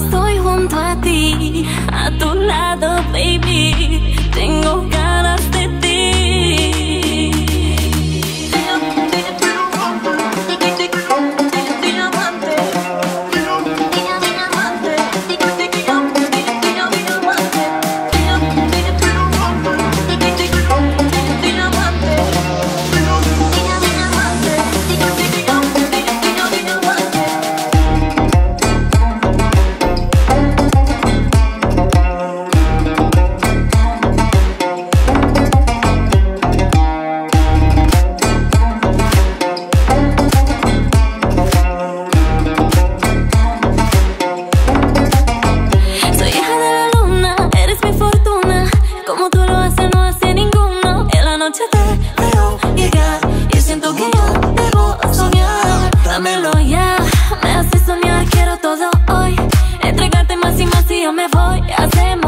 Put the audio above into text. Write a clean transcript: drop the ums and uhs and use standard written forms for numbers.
estoy junto a ti, a tu lado, baby, tengo ganas de ti. Dámelo ya, me hace soñar, quiero todo hoy. Entregarte más y más y yo me voy a hacer